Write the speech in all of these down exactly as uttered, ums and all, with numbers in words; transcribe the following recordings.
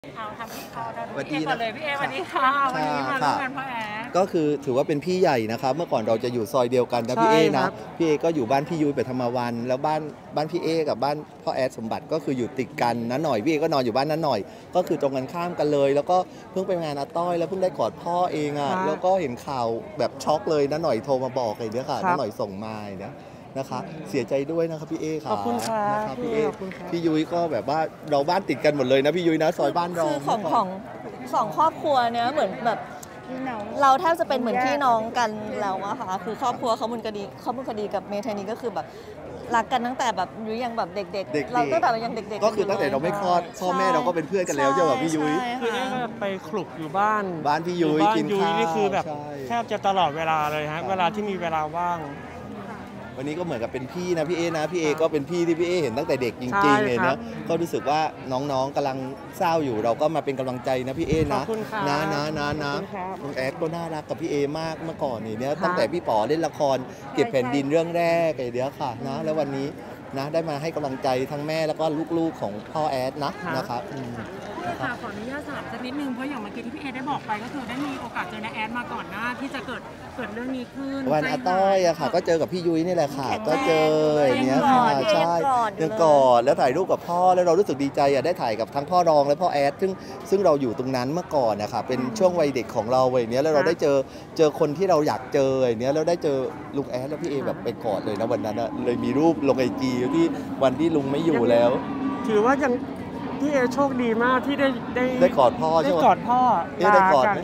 เอาทำที่เขาได้สวัสดีพี่เอก่อนเลยพี่เอสวัสดีค่ะวันนี้มาร่วมงานพ่อแอดก็คือถือว่าเป็นพี่ใหญ่นะครับเมื่อก่อนเราจะอยู่ซอยเดียวกันนะพี่เอนะพี่เอก็อยู่บ้านพี่ยุ้ยไปธรรมวันแล้วบ้านบ้านพี่เอกับบ้านพ่อแอดสมบัติก็คืออยู่ติดกันนะหน่อยพี่เอก็นอนอยู่บ้านนั้นหน่อยก็คือตรงกันข้ามกันเลยแล้วก็เพิ่งไปงานอาต้อยแล้วเพิ่งได้กอดพ่อเองอ่ะแล้วก็เห็นข่าวแบบช็อกเลยนะหน่อยโทรมาบอกเลยเนี่ยค่ะนะหน่อยส่งมาเนี่ยนะคะเสียใจด้วยนะครับพี่เอค่ะขอบคุณค่ะนะครับพี่เอพี่ยุ้ยก็แบบว่าเราบ้านติดกันหมดเลยนะพี่ยุ้ยนะซอยบ้านเราคือของของสองครอบครัวเนี้ยเหมือนแบบเราแทบจะเป็นเหมือนพี่น้องกันแล้วอะค่ะคือครอบครัวเขามุนคดีเขามุนคดีกับเมธานีก็คือแบบรักกันตั้งแต่แบบยุ้ยยังแบบเด็กๆเราตั้งแต่ยังเด็กๆก็คือตั้งแต่เราไม่คลอดพ่อแม่เราก็เป็นเพื่อนกันแล้วใช่ไหมพี่ยุ้ยคือได้ไปคลุกอยู่บ้านบ้านพี่ยุ้ยกินข้าวนี่คือแบบแทบจะตลอดเวลาเลยฮะเวลาที่มีเวลาว่างวันนี้ก็เหมือนกับเป็นพี่นะพี่เอนะพี่เอก็เป็นพี่ที่พี่เอเห็นตั้งแต่เด็กจริงๆเลยนะก็รู้สึกว่าน้องๆกำลังเศร้าอยู่เราก็มาเป็นกำลังใจนะพี่เอนะนะนะนะนะน้องแอดก็น่ารักกับพี่เอมากเมื่อก่อนนี่เนี่ยตั้งแต่พี่ป๋อเล่นละครเก็บแผ่นดินเรื่องแรกไอ้เดียวค่ะนะแล้ววันนี้นะได้มาให้กำลังใจทั้งแม่แล้วก็ลูกๆของพ่อแอดนะนะครับค่ะขออนุญาตถามสักนิดนึงเพราะอย่างเมื่อกี้ที่พี่เอได้บอกไปก็คือได้มีโอกาสเจอน้าแอดมาก่อนหน้าที่จะเกิดเกิดเรื่องนี้ขึ้นวันอาต้อยอะค่ะก็เจอกับพี่ยุ้ยนี่แหละค่ะก็เจออย่างเนี้ยค่ะใช่ยังกอดแล้วถ่ายรูปกับพ่อแล้วเรารู้สึกดีใจอะได้ถ่ายกับทั้งพ่อรองและพ่อแอดซึ่งซึ่งเราอยู่ตรงนั้นเมื่อก่อนนะคะเป็นช่วงวัยเด็กของเราวัยเนี้ยแล้วเราได้เจอเจอคนที่เราอยากเจออย่างเนี้ยแล้วได้เจอลุงแอดแล้วพี่เอแบบไปกอดเลยนะวันนั้นเลยมีรูปลงไอจีที่วันที่ลุงไม่อยู่แล้วถือว่ายังพี่เอโชคดีมากที่ได้ได้ได้กอดพ่อใช่ไหมได้กอดพ่อได้กอดไหม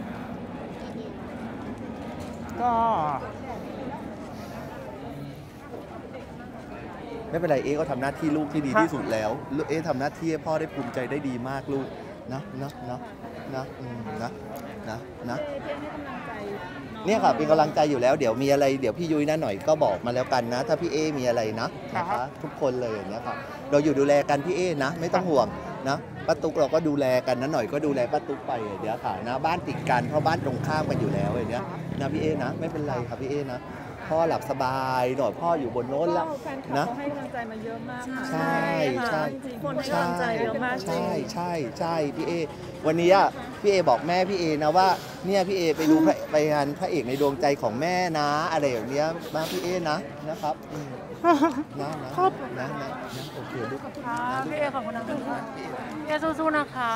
ก็ไม่เป็นไรเอก็ทำหน้าที่ลูกที่ดีที่สุดแล้วเอทำหน้าที่ให้พ่อได้ภูมิใจได้ดีมากลูกนะนะนะนะนะนะนะเนี่ยค่ะเป็นกำลังใจอยู่แล้วเดี๋ยวมีอะไรเดี๋ยวพี่ยุ้ยนะหน่อยก็บอกมาแล้วกันนะถ้าพี่เอมีอะไรนะนะคะทุกคนเลยอย่างเงี้ยค่ะเราอยู่ดูแลกันพี่เอนะไม่ต้องห่วงนะป้าตุ๊กเราก็ดูแลกันนะหน่อยก็ดูแลป้าตุ๊กไปเดี๋ยวค่ะนะบ้านติดกันเพราะบ้านตรงข้ามกันอยู่แล้วอย่างเงี้ยนะพี่เอนะไม่เป็นไรครับพี่เอนะพ่อหลับสบายหน่อยพ่ออยู่บนโน้นแล้วนะให้กำลังใจมาเยอะมากใช่ใช่คนให้กำลังใจเยอะมากใช่ใช่ใช่พี่เอวันนี้พี่เอบอกแม่พี่เอนะว่าเนี่ยพี่เอไปดูไปงานพระเอกในดวงใจของแม่นะอะไรอย่างเนี้ยมาพี่เอนะนะครับนะนะนะนะโอเคลูกค่ะพี่เอขอบคุณนะคะพี่เอสู้ๆนะคะ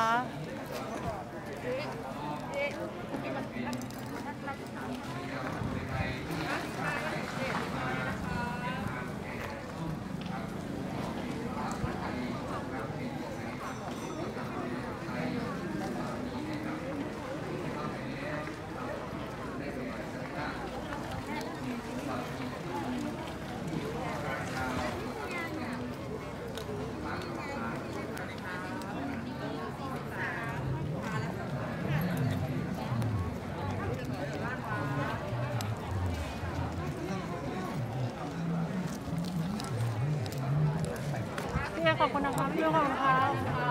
ขอบคุณนะคะพี่ขอบคุณค่ะ